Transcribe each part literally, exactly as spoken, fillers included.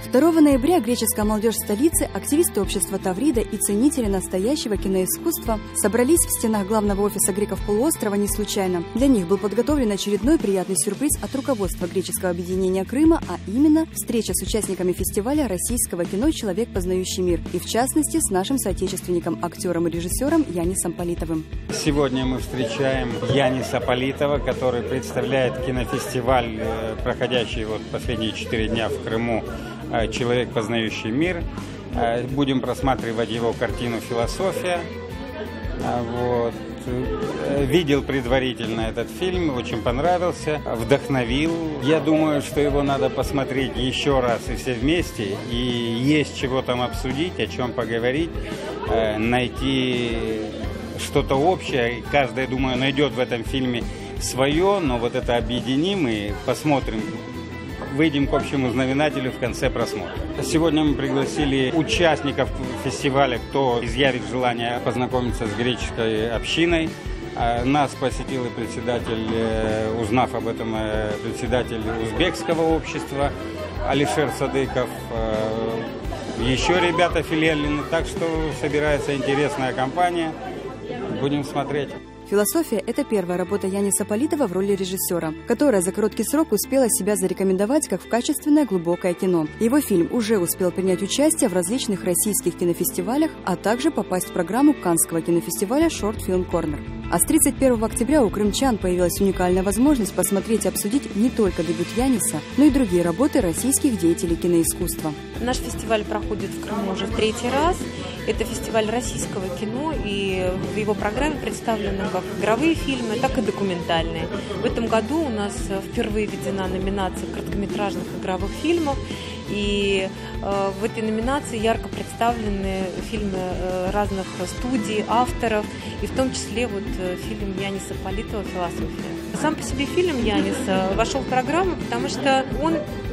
второго ноября греческая молодежь столицы, активисты общества Таврида и ценители настоящего киноискусства собрались в стенах главного офиса греков полуострова не случайно. Для них был подготовлен очередной приятный сюрприз от руководства греческого объединения Крыма, а именно встреча с участниками фестиваля российского кино «Человек, познающий мир», и в частности с нашим соотечественником, актером и режиссером Янисом Политовым. Сегодня мы встречаем Яниса Политова, который представляет кинофестиваль, проходящий вот последние четыре дня в Крыму, «Человек, познающий мир». Будем просматривать его картину «Философия». Вот. Видел предварительно этот фильм, очень понравился, вдохновил. Я думаю, что его надо посмотреть еще раз и все вместе. И есть чего там обсудить, о чем поговорить, найти что-то общее. Каждый, думаю, найдет в этом фильме свое, но вот это объединим и посмотрим. Выйдем к общему знаменателю в конце просмотра. Сегодня мы пригласили участников фестиваля, кто изъявит желание познакомиться с греческой общиной. Нас посетил и председатель, узнав об этом, председатель узбекского общества Алишер Садыков. Еще ребята филиальные, так что собирается интересная компания. Будем смотреть. «Философия» — это первая работа Яниса Политова в роли режиссера, которая за короткий срок успела себя зарекомендовать как в качественное глубокое кино. Его фильм уже успел принять участие в различных российских кинофестивалях, а также попасть в программу Каннского кинофестиваля Short Film Corner. А с тридцать первого октября у крымчан появилась уникальная возможность посмотреть и обсудить не только дебют Яниса, но и другие работы российских деятелей киноискусства. Наш фестиваль проходит в Крыму уже в третий раз. Это фестиваль российского кино, и в его программе представлены как игровые фильмы, так и документальные. В этом году у нас впервые введена номинация короткометражных игровых фильмов, и э, в этой номинации ярко представлены фильмы э, разных студий, авторов, и в том числе вот э, фильм Яниса Политова «Философия». Сам по себе фильм Яниса вошел в программу, потому что он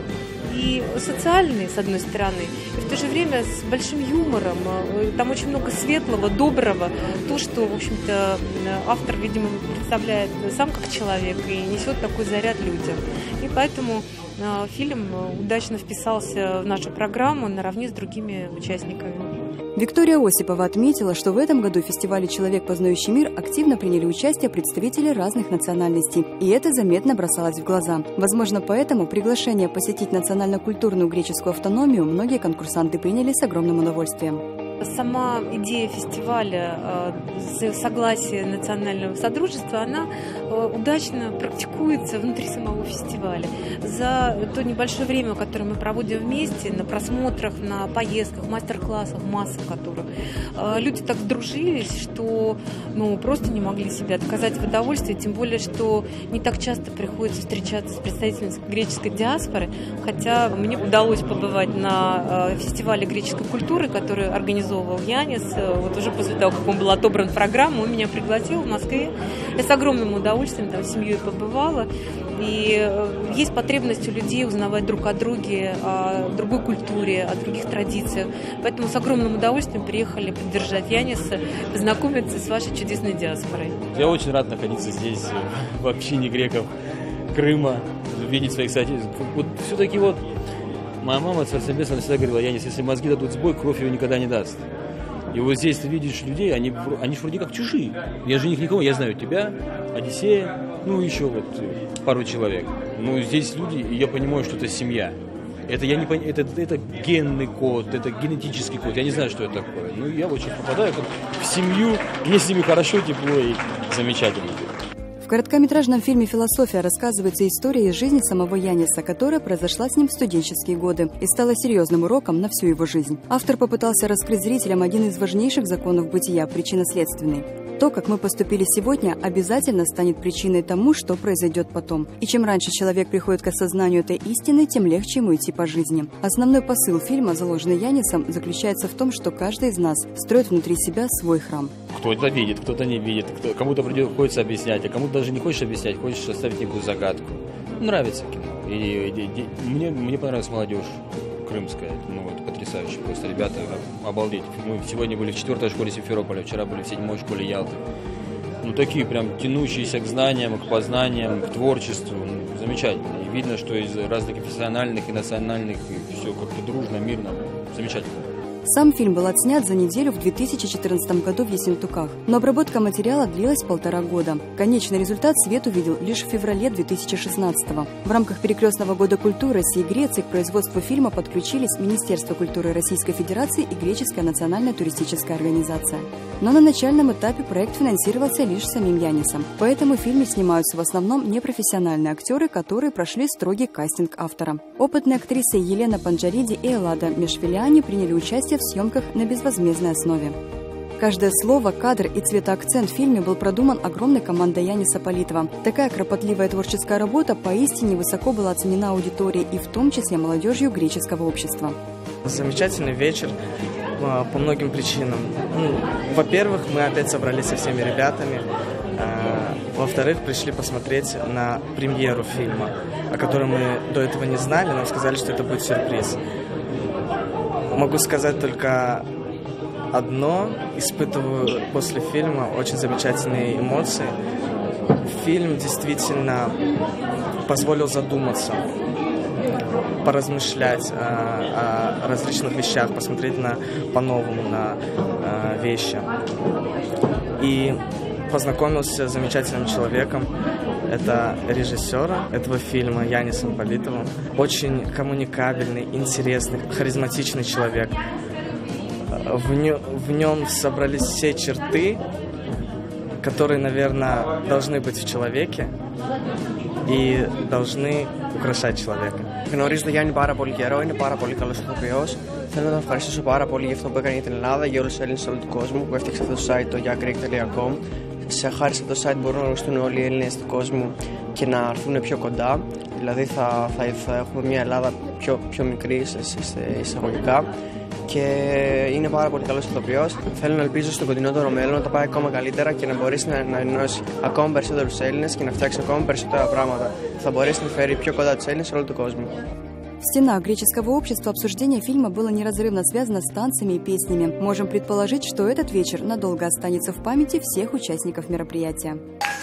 и социальный, с одной стороны, и в то же время с большим юмором. Там очень много светлого, доброго, то, что, в общем-то, автор, видимо, представляет сам как человек и несет такой заряд людям. И поэтому фильм удачно вписался в нашу программу наравне с другими участниками. Виктория Осипова отметила, что в этом году в фестивале «Человек, познающий мир» активно приняли участие представители разных национальностей, и это заметно бросалось в глаза. Возможно, поэтому приглашение посетить национально-культурную греческую автономию многие конкурсанты приняли с огромным удовольствием. Сама идея фестиваля согласия национального содружества, она удачно практикуется внутри самого фестиваля. За то небольшое время, которое мы проводим вместе, на просмотрах, на поездках, мастер-классах, массах которых, люди так сдружились, что ну, просто не могли себе отказать в удовольствии, тем более, что не так часто приходится встречаться с представителями греческой диаспоры, хотя мне удалось побывать на фестивале греческой культуры, который организован Янис. Вот уже после того, как он был отобран в программу, он меня пригласил в Москве. Я с огромным удовольствием там с семьей побывала. И есть потребность у людей узнавать друг о друге, о другой культуре, о других традициях. Поэтому с огромным удовольствием приехали поддержать Яниса, познакомиться с вашей чудесной диаспорой. Я очень рад находиться здесь, в общине греков Крыма, видеть своих соотечественников. Вот все-таки вот моя мама, Царь Небесный, всегда говорила: Янис, если мозги дадут сбой, кровь его никогда не даст. И вот здесь ты видишь людей, они, они же вроде как чужие. Я же них никого, я знаю тебя, Одиссея, ну еще вот пару человек. Но здесь люди, и я понимаю, что это семья. Это, я не пон... это, это генный код, это генетический код, я не знаю, что это такое. Ну я очень попадаю как в семью, мне с ними хорошо, тепло и замечательно. В короткометражном фильме «Философия» рассказывается история из жизни самого Яниса, которая произошла с ним в студенческие годы и стала серьезным уроком на всю его жизнь. Автор попытался раскрыть зрителям один из важнейших законов бытия – причинно-следственный. То, как мы поступили сегодня, обязательно станет причиной тому, что произойдет потом. И чем раньше человек приходит к осознанию этой истины, тем легче ему идти по жизни. Основной посыл фильма, заложенный Янисом, заключается в том, что каждый из нас строит внутри себя свой храм. Кто-то видит, кто-то не видит, кто, кому-то приходится объяснять, а кому-то даже не хочешь объяснять, хочешь оставить некую загадку. Нравится кино. И, и, и, мне, мне понравилась молодежь крымская. Ну, это потрясающе. Просто ребята, обалдеть. Мы сегодня были в четвертой школе Симферополя, вчера были в седьмой школе Ялты. Ну, такие прям тянущиеся к знаниям, к познаниям, к творчеству. Ну, замечательно. И видно, что из разных профессиональных и национальных, и все как-то дружно, мирно, замечательно. Сам фильм был отснят за неделю в две тысячи четырнадцатом году в Ессентуках, но обработка материала длилась полтора года. Конечный результат свет увидел лишь в феврале две тысячи шестнадцатого. В рамках Перекрестного года культуры России и Греции к производству фильма подключились Министерство культуры Российской Федерации и Греческая национальная туристическая организация. Но на начальном этапе проект финансировался лишь самим Яннисом. Поэтому в фильме снимаются в основном непрофессиональные актеры, которые прошли строгий кастинг автора. Опытные актрисы Елена Панджариди и Эллада Мешвилиани приняли участие в съемках на безвозмездной основе. Каждое слово, кадр и цветоакцент в фильме был продуман огромной командой Янниса Политова. Такая кропотливая творческая работа поистине высоко была оценена аудиторией и в том числе молодежью греческого общества. Замечательный вечер по многим причинам. Ну, во-первых, мы опять собрались со всеми ребятами. Во-вторых, пришли посмотреть на премьеру фильма, о которой мы до этого не знали, нам сказали, что это будет сюрприз. Могу сказать только одно. Испытываю после фильма очень замечательные эмоции. Фильм действительно позволил задуматься, поразмышлять о, о различных вещах, посмотреть на, по-новому на э, вещи. И познакомился с замечательным человеком. Это режиссер этого фильма Яннисом Политовым. Очень коммуникабельный, интересный, харизматичный человек. В, нё, в нем собрались все черты, которые, наверное, должны быть в человеке и должны украшать человека. Γνωρίζω τον Γιάννη πάρα πολύ καιρό, είναι πάρα πολύ καλός ηθοποιός. Θέλω να τον ευχαριστήσω πάρα πολύ για αυτό που έκανε για την Ελλάδα, για όλους τους Έλληνες όλου του κόσμου που έφτιαξε αυτό το site, το για greek τελεία com. Σε χάρη σε το site μπορούν να γνωριστούν όλοι οι Έλληνες του κόσμου και να έρθουν πιο κοντά. Δηλαδή θα, θα, θα έχουμε μια Ελλάδα πιο, πιο μικρή σε, σε εισαγωγικά. Και είναι πάρα πολύ καλός ηθοποιός. Θέλω να ελπίζω στο κοντινότερο μέλλον να τα πάει ακόμα καλύτερα και να μπορέσει να, να ενώσει ακόμα περισσότερους Έλληνες και να φτιάξει ακόμα περισσότερα πράγματα. Θα μπορέσει να φέρει πιο κοντά τους Έλληνες σε όλο τον κόσμο. В стенах греческого общества обсуждение фильма было неразрывно связано с танцами и песнями. Можем предположить, что этот вечер надолго останется в памяти всех участников мероприятия.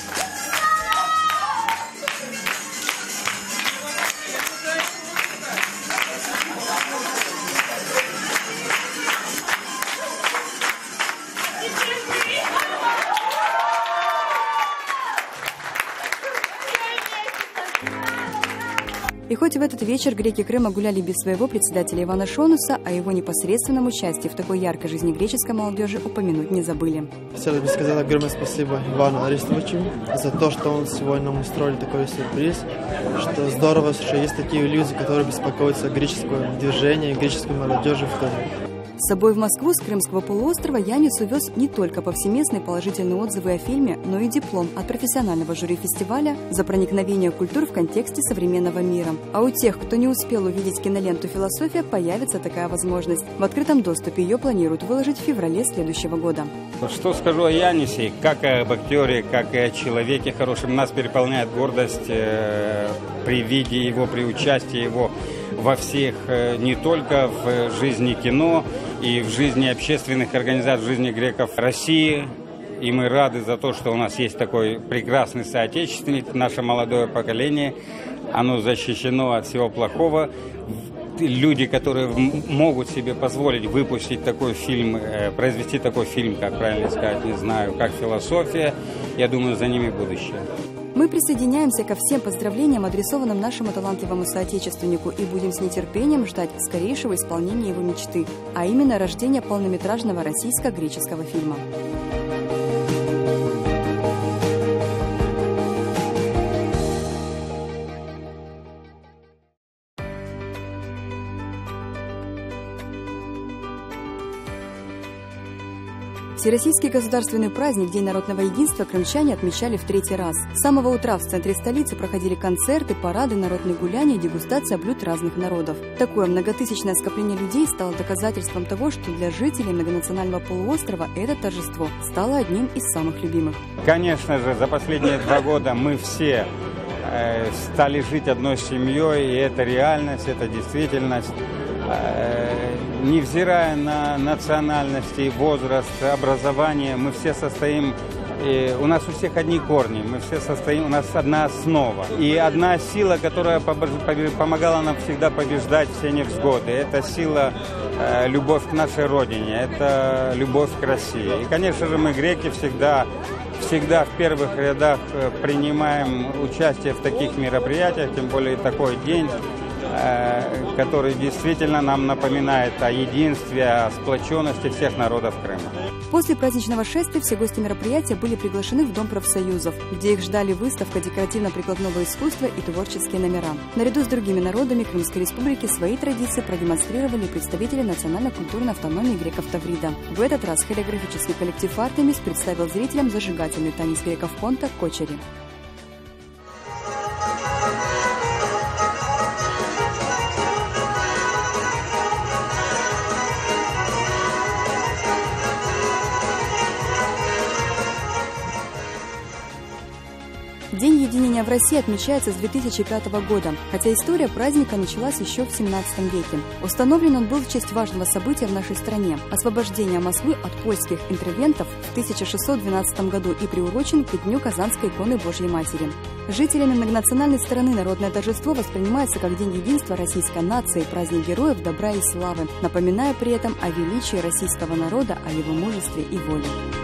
И хоть в этот вечер греки Крыма гуляли без своего председателя Ивана Шонуса, о его непосредственном участии в такой яркой жизни греческой молодежи упомянуть не забыли. Хотел бы сказать огромное спасибо Ивану Арестовичу за то, что он сегодня нам устроил такой сюрприз, что здорово, что есть такие люди, которые беспокоятся о греческом движении, греческой молодежи в том. С собой в Москву с Крымского полуострова Яннис увез не только повсеместные положительные отзывы о фильме, но и диплом от профессионального жюри фестиваля за проникновение культур в контексте современного мира. А у тех, кто не успел увидеть киноленту «Философия», появится такая возможность. В открытом доступе ее планируют выложить в феврале следующего года. Что скажу о Яннисе, как об актере, как и о человеке хорошем. Нас переполняет гордость э, при виде его, при участии его во всех, э, не только в жизни кино, и в жизни общественных организаций, в жизни греков России. И мы рады за то, что у нас есть такой прекрасный соотечественник, наше молодое поколение. Оно защищено от всего плохого. Люди, которые могут себе позволить выпустить такой фильм, произвести такой фильм, как правильно сказать, не знаю, как «Философия», я думаю, за ними будущее. Мы присоединяемся ко всем поздравлениям, адресованным нашему талантливому соотечественнику, и будем с нетерпением ждать скорейшего исполнения его мечты, а именно рождения полнометражного российско-греческого фильма. Всероссийский государственный праздник День народного единства крымчане отмечали в третий раз. С самого утра в центре столицы проходили концерты, парады, народные гуляния и дегустация блюд разных народов. Такое многотысячное скопление людей стало доказательством того, что для жителей многонационального полуострова это торжество стало одним из самых любимых. Конечно же, за последние два года мы все э, стали жить одной семьей, и это реальность, это действительность. Невзирая на национальности, возраст, образование, мы все состоим И у нас у всех одни корни, мы все состоим, у нас одна основа. И одна сила, которая помогала нам всегда побеждать все невзгоды. Это сила, э, любовь к нашей родине, это любовь к России. И, конечно же, мы, греки, всегда, всегда в первых рядах принимаем участие в таких мероприятиях, тем более такой день, который действительно нам напоминает о единстве, о сплоченности всех народов Крыма. После праздничного шествия все гости мероприятия были приглашены в Дом профсоюзов, где их ждали выставка декоративно-прикладного искусства и творческие номера. Наряду с другими народами Крымской республики свои традиции продемонстрировали представители национально-культурной автономии греков Таврида. В этот раз хореографический коллектив «Артемис» представил зрителям зажигательный танец греков Понта «Кочери». День единения в России отмечается с две тысячи пятого года, хотя история праздника началась еще в семнадцатом веке. Установлен он был в честь важного события в нашей стране – освобождения Москвы от польских интервентов в тысяча шестьсот двенадцатом году и приурочен к Дню Казанской иконы Божьей Матери. Жителями многонациональной страны народное торжество воспринимается как День единства российской нации, праздник героев, добра и славы, напоминая при этом о величии российского народа, о его мужестве и воле.